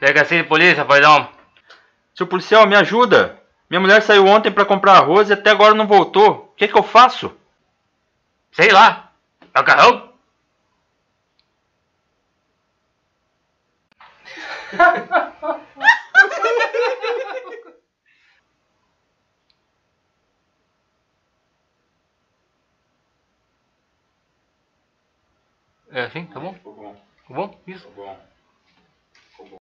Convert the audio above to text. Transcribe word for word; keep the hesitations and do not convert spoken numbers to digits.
Delegacia de polícia, paizão. Seu policial, me ajuda. Minha mulher saiu ontem pra comprar arroz e até agora não voltou. O que que eu faço? Sei lá. Macarrão? É assim? Tá bom? Ficou bom. Tá bom? Isso. Ficou bom.